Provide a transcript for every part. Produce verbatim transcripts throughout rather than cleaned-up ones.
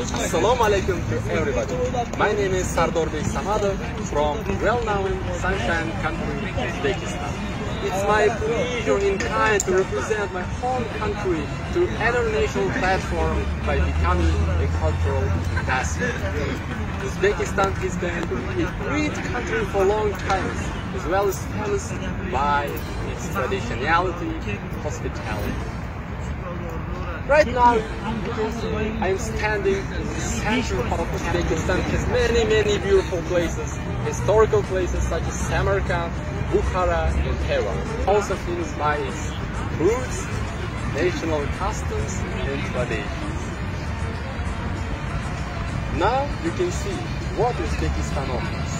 Assalamu alaikum to everybody. My name is Sardorbek Samadov from well-known sunshine country, Uzbekistan. It's my pleasure in kind to represent my home country to international platform by becoming a cultural ambassador. Uzbekistan has been a great country for a long time, as well as famous by its traditionality, hospitality. Right now, I am standing in the center of Uzbekistan. It has many, many beautiful places, historical places such as Samarkand, Bukhara, and Teheran. Also famous by its foods, national customs, and traditions. Now you can see what Uzbekistan offers.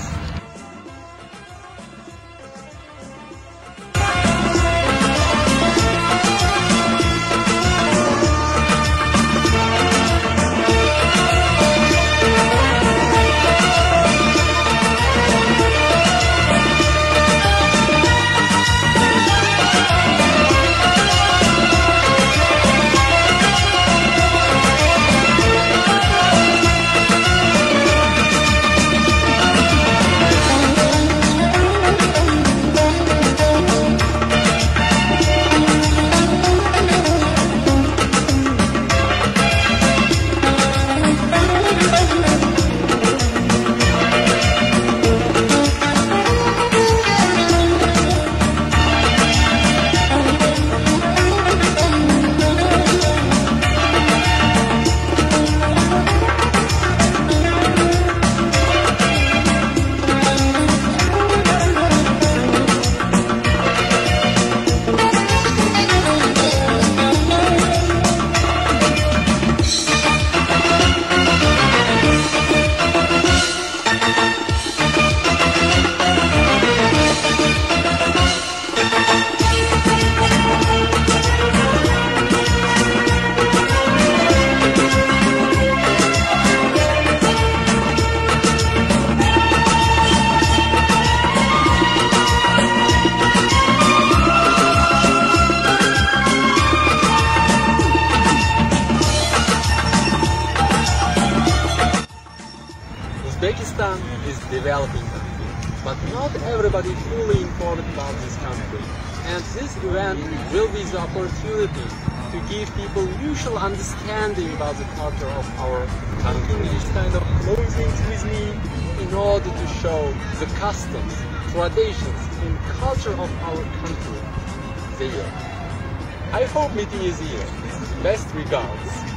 Uzbekistan is a developing country, but not everybody is fully informed about this country. And this event will be the opportunity to give people mutual understanding about the culture of our country. This kind of clothing with me in order to show the customs, traditions, and culture of our country there. I hope meeting is here. Best regards.